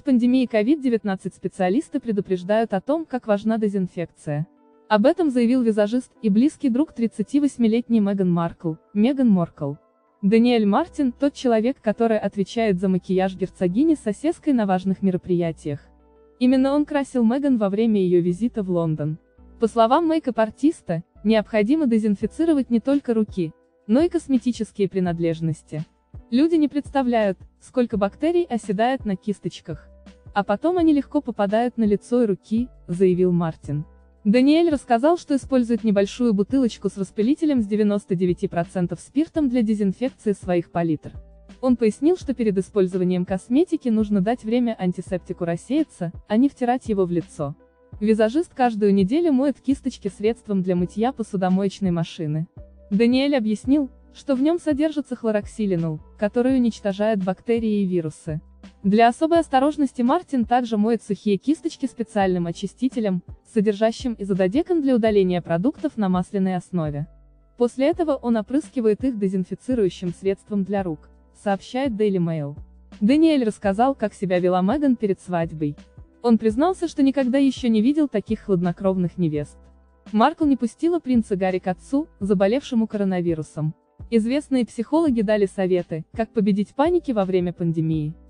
период пандемии COVID-19 специалисты предупреждают о том, как важна дезинфекция. Об этом заявил визажист и близкий друг 38-летней Меган Маркл, Меган Маркл. Даниэль Мартин – тот человек, который отвечает за макияж герцогини Сассекской на важных мероприятиях. Именно он красил Меган во время ее визита в Лондон. По словам мейкап-артиста, необходимо дезинфицировать не только руки, но и косметические принадлежности. Люди не представляют, сколько бактерий оседает на кисточках. А потом они легко попадают на лицо и руки, заявил Мартин. Даниэль рассказал, что использует небольшую бутылочку с распылителем с 99% спиртом для дезинфекции своих палитр. Он пояснил, что перед использованием косметики нужно дать время антисептику рассеяться, а не втирать его в лицо. Визажист каждую неделю моет кисточки средством для мытья посудомоечной машины. Даниэль объяснил, что в нем содержится хлороксилинол, который уничтожает бактерии и вирусы. Для особой осторожности Мартин также моет сухие кисточки специальным очистителем, содержащим изододекан для удаления продуктов на масляной основе. После этого он опрыскивает их дезинфицирующим средством для рук, сообщает Daily Mail. Даниэль рассказал, как себя вела Меган перед свадьбой. Он признался, что никогда еще не видел таких хладнокровных невест. Маркл не пустила принца Гарри к отцу, заболевшему коронавирусом. Известные психологи дали советы, как победить паники во время пандемии.